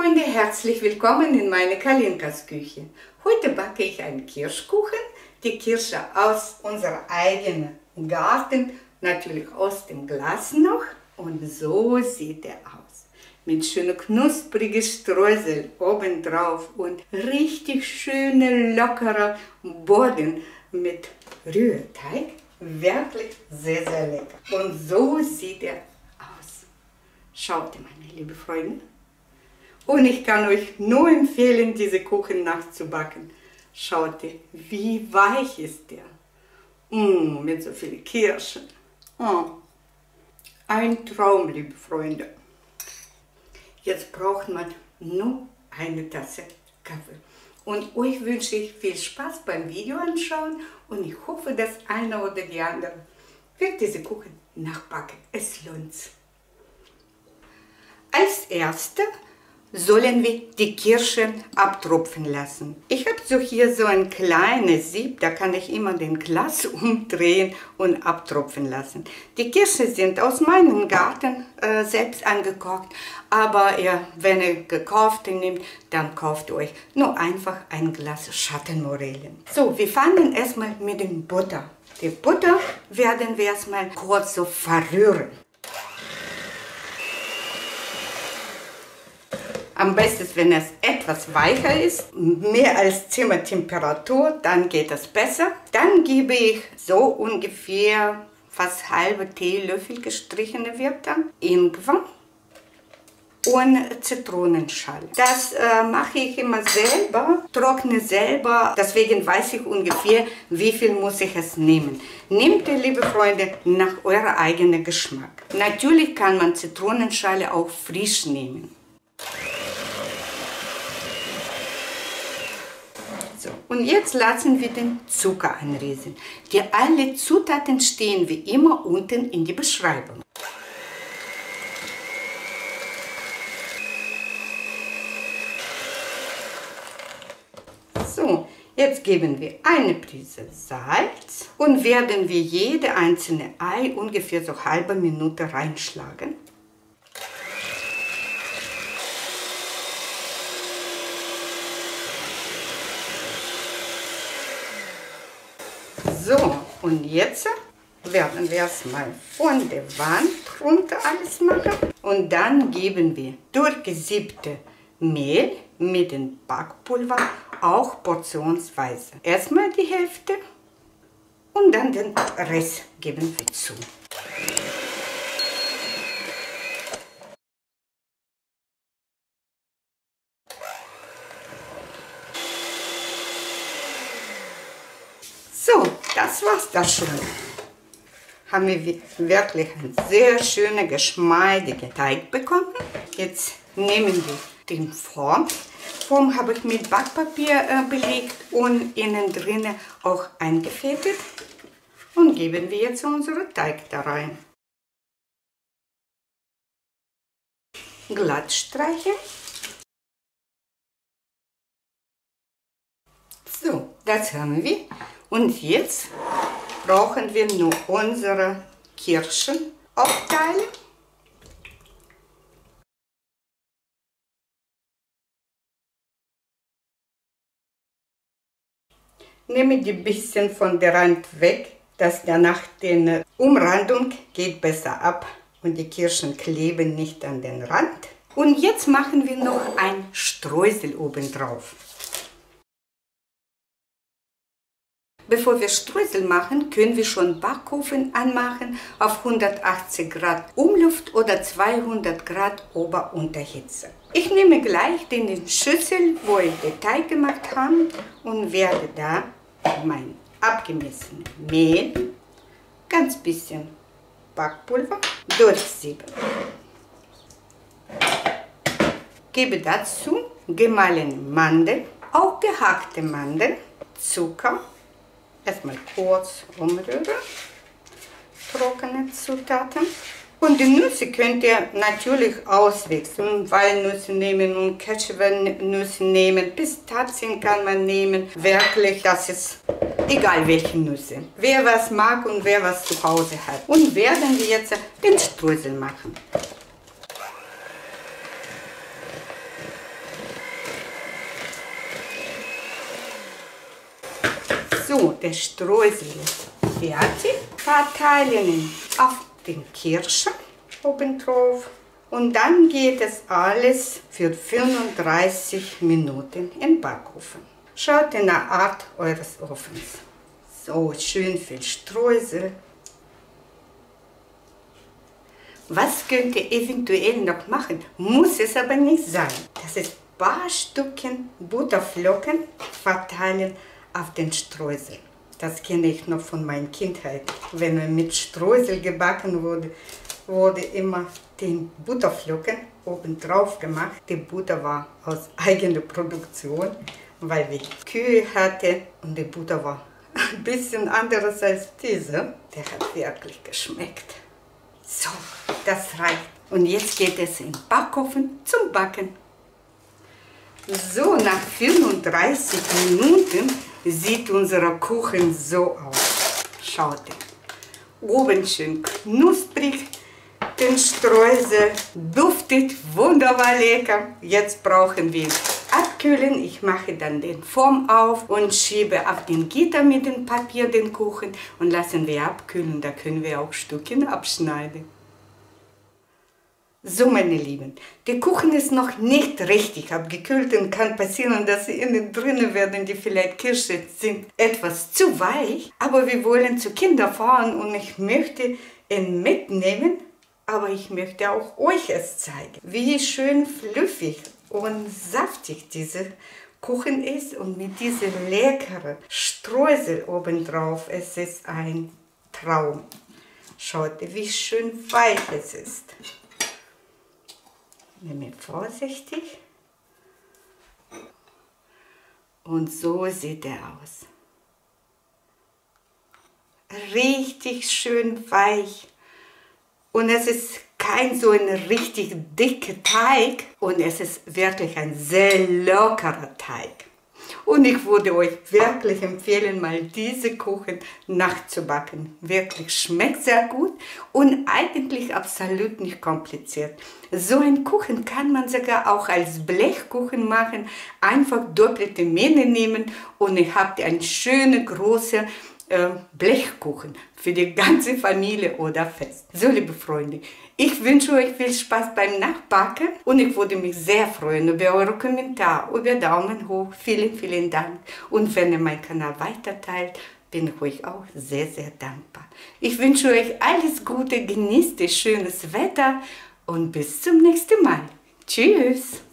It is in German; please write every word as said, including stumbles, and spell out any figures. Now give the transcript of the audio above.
Freunde, herzlich willkommen in meiner Kalinkas Küche. Heute backe ich einen Kirschkuchen, die Kirsche aus unserem eigenen Garten, natürlich aus dem Glas noch. Und so sieht er aus. Mit schönen knusprigen Streusel obendrauf und richtig schöner, lockerer Boden mit Rührteig. Wirklich sehr, sehr lecker. Und so sieht er aus. Schaut, meine lieben Freunde. Und ich kann euch nur empfehlen, diese Kuchen nachzubacken. Schaut, wie weich ist der. Mmh, mit so vielen Kirschen. Oh. Ein Traum, liebe Freunde. Jetzt braucht man nur eine Tasse Kaffee. Und euch wünsche ich viel Spaß beim Video anschauen und ich hoffe, dass einer oder die andere wird diese Kuchen nachbacken. Es lohnt's. Als Erste sollen wir die Kirsche abtropfen lassen. Ich habe so hier so ein kleines Sieb, da kann ich immer den Glas umdrehen und abtropfen lassen. Die Kirschen sind aus meinem Garten äh, selbst angekocht, aber ihr, wenn ihr gekaufte nehmt, dann kauft euch nur einfach ein Glas Schattenmorellen. So, wir fangen erstmal mit dem Butter. Die Butter werden wir erstmal kurz so verrühren. Am besten, wenn es etwas weicher ist, mehr als Zimmertemperatur, dann geht es besser. Dann gebe ich so ungefähr fast halbe Teelöffel gestrichene Wörter, Ingwer und Zitronenschale. Das äh, mache ich immer selber, trockne selber, deswegen weiß ich ungefähr, wie viel muss ich es nehmen. Nehmt ihr, liebe Freunde, nach eurem eigenen Geschmack. Natürlich kann man Zitronenschale auch frisch nehmen. So, und jetzt lassen wir den Zucker anrieseln. Die alle Zutaten stehen wie immer unten in die Beschreibung. So, jetzt geben wir eine Prise Salz und werden wir jede einzelne Ei ungefähr so halbe Minute reinschlagen. So, und jetzt werden wir erstmal von der Wand runter alles machen und dann geben wir durchgesiebte Mehl mit dem Backpulver auch portionsweise. Erstmal die Hälfte und dann den Rest geben wir zu. So, das war's da schon. Haben wir wirklich einen sehr schönen, geschmeidigen Teig bekommen. Jetzt nehmen wir den Form. Form habe ich mit Backpapier äh, belegt und innen drinnen auch eingefettet. Und geben wir jetzt unseren Teig da rein. Glatt streichen. So, das haben wir. Und jetzt brauchen wir nur unsere Kirschen aufteilen. Nehme die bisschen von der Rand weg, dass danach die Umrandung geht besser ab und die Kirschen kleben nicht an den Rand. Und jetzt machen wir noch ein Streusel oben drauf. Bevor wir Streusel machen, können wir schon Backofen anmachen auf hundertachtzig Grad Umluft oder zweihundert Grad Ober-Unterhitze. Ich nehme gleich den Schüssel, wo ich den Teig gemacht habe und werde da mein abgemessenes Mehl, ganz bisschen Backpulver durchsieben. Gebe dazu gemahlene Mandeln, auch gehackte Mandeln, Zucker. Erstmal kurz umrühren, trockene Zutaten. Und die Nüsse könnt ihr natürlich auswechseln. Walnüsse nehmen und Cashewnüsse nehmen, Pistazien kann man nehmen. Wirklich, das ist egal welche Nüsse. Wer was mag und wer was zu Hause hat. Und werden wir jetzt den Streusel machen. So, der Streusel ist fertig. Verteilen ihn auf den Kirschen obendrauf. Und dann geht es alles für fünfunddreißig Minuten in den Backofen. Schaut in der Art eures Ofens. So, schön viel Streusel. Was könnt ihr eventuell noch machen? Muss es aber nicht sein. Das ist ein paar Stückchen Butterflocken verteilen auf den Streusel. Das kenne ich noch von meiner Kindheit. Wenn mit Streusel gebacken wurde, wurde immer die Butterflocken oben drauf gemacht. Die Butter war aus eigener Produktion, weil wir Kühe hatten und die Butter war ein bisschen anderes als diese. Der hat wirklich geschmeckt. So, das reicht. Und jetzt geht es in den Backofen zum Backen. So, nach fünfunddreißig Minuten sieht unser Kuchen so aus. Schaut, oben schön knusprig, den Streusel duftet wunderbar lecker. Jetzt brauchen wir abkühlen. Ich mache dann den Form auf und schiebe auf den Gitter mit dem Papier den Kuchen und lassen wir abkühlen. Da können wir auch Stückchen abschneiden. So, meine Lieben, der Kuchen ist noch nicht richtig abgekühlt und kann passieren, dass sie innen drinnen werden, die vielleicht Kirsche sind etwas zu weich. Aber wir wollen zu Kindern fahren und ich möchte ihn mitnehmen, aber ich möchte auch euch es zeigen, wie schön fluffig und saftig dieser Kuchen ist und mit diesem leckeren Streusel obendrauf. Es ist ein Traum. Schaut, wie schön weich es ist. Nehme vorsichtig. Und so sieht er aus. Richtig schön weich. Und es ist kein so ein richtig dicker Teig. Und es ist wirklich ein sehr lockerer Teig. Und ich würde euch wirklich empfehlen, mal diese Kuchen nachzubacken. Wirklich schmeckt sehr gut und eigentlich absolut nicht kompliziert. So einen Kuchen kann man sogar auch als Blechkuchen machen. Einfach doppelte Menge nehmen und ihr habt einen schönen großen äh, Blechkuchen für die ganze Familie oder Fest. So, liebe Freunde, ich wünsche euch viel Spaß beim Nachbacken und ich würde mich sehr freuen über eure Kommentare, über Daumen hoch. Vielen, vielen Dank. Und wenn ihr meinen Kanal weiterteilt, bin ich euch auch sehr, sehr dankbar. Ich wünsche euch alles Gute, genießt das schönes Wetter und bis zum nächsten Mal. Tschüss!